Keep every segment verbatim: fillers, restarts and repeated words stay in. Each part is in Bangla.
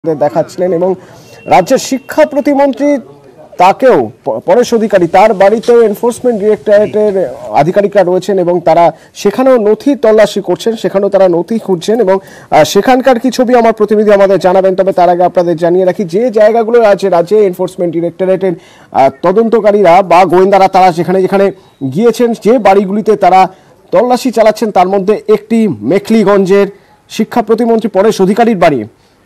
দেখাচ্ছিলেন এবং রাজ্যের শিক্ষা প্রতিমন্ত্রী তাকেও পরেশ অধিকারী তার বাড়িতেও এনফোর্সমেন্ট ডিরেক্টরেটের আধিকারিকরা রয়েছেন এবং তারা সেখানেও নথি তল্লাশি করছেন, সেখানেও তারা নথি খুঁজছেন এবং সেখানকার কি ছবি আমার প্রতিনিধি আমাদের জানাবেন। তবে তার আগে আপনাদের জানিয়ে রাখি যে জায়গাগুলো আছে রাজ্যে এনফোর্সমেন্ট ডিরেক্টরেটের তদন্তকারীরা বা গোয়েন্দারা তারা যেখানে যেখানে গিয়েছেন, যে বাড়িগুলিতে তারা তল্লাশি চালাচ্ছেন তার মধ্যে একটি মেখলিগঞ্জের শিক্ষা প্রতিমন্ত্রী পরেশ অধিকারীর বাড়ি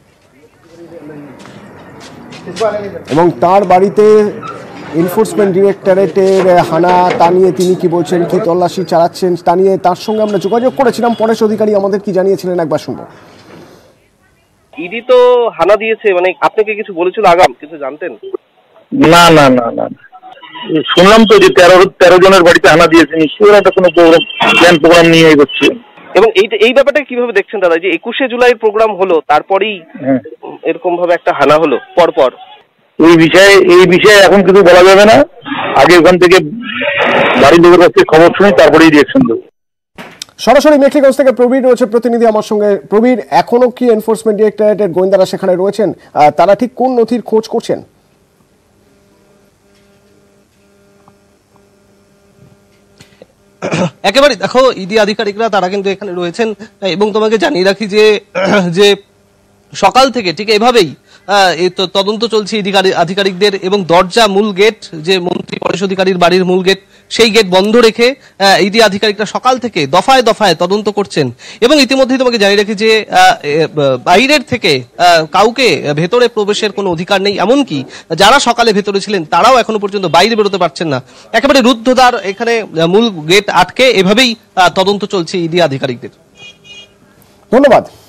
এবং তার বাড়িতে এনফোর্সমেন্ট ডিরেক্টরেটের হানা তা নিয়ে তিনি কি বলছেন, কি তল্লাশি চালাচ্ছেন তা নিয়ে তার সঙ্গে আমরা যোগাযোগ করেছিলাম। পরেশ অধিকারী আমাদের কি জানিয়েছিলেন একবার শুনবো। ইডি তো হানা দিয়েছে, মানে আপনাকে কিছু বলেছিল আগাম কিছু জানতেন? না না না না শুনলাম তো যে তেরো তেরো জনের বাড়িতে হানা দিয়েছে, নিশ্চয়ই একটা কোনো প্ল্যান প্রোগ্রাম নিয়ে এগোচ্ছে। এবং এই এই ব্যাপারটা কিভাবে দেখছেন দাদা, যে একুশে জুলাই প্রোগ্রাম হলো তারপরেই এরকম ভাবে একটা হানা হলো পরপর? এই বিষয়ে এই বিষয়ে এখন কিছু বলা যাবে না, আগে ওখান থেকে বাড়ির লোকের কাছ থেকে খবর শুনি তারপরেই রিয়েকশন দেবো। সরাসরি মেখলিগঞ্জ থেকে প্রবীর রয়েছে প্রতিনিধি আমার সঙ্গে। প্রবীর, এখনো কি এনফোর্সমেন্ট ডিরেক্টরেটের গোয়েন্দারা সেখানে রয়েছেন? তারা ঠিক কোন নথির খোঁজ করছেন? একেবারে দেখো, ইডি আধিকারিকরা তারা কিন্তু এখানে রয়েছেন এবং তোমাকে জানিয়ে রাখি যে যে সকাল থেকে ঠিক এভাবেই তদন্ত চলছে ইডি আধিকারিকদের এবং দরজা মূল গেট যে মন্ত্রী পরেশ অধিকারীর বাড়ির মূল গেট সেই গেট বন্ধ রেখে ইডি আধিকারিকরা সকাল থেকে দফায় দফায় তদন্ত করছেন এবং ইতিমধ্যেই তোমাকে জানিয়ে রাখি যে বাইরের থেকে কাউকে ভেতরে প্রবেশের কোনো অধিকার নেই, এমনকি যারা সকালে ভেতরে ছিলেন তারাও এখনো পর্যন্ত বাইরে বেরোতে পারছেন না। একেবারে রুদ্ধদ্বার এখানে মূল গেট আটকে এভাবেই তদন্ত চলছে ইডি আধিকারিকদের। ধন্যবাদ।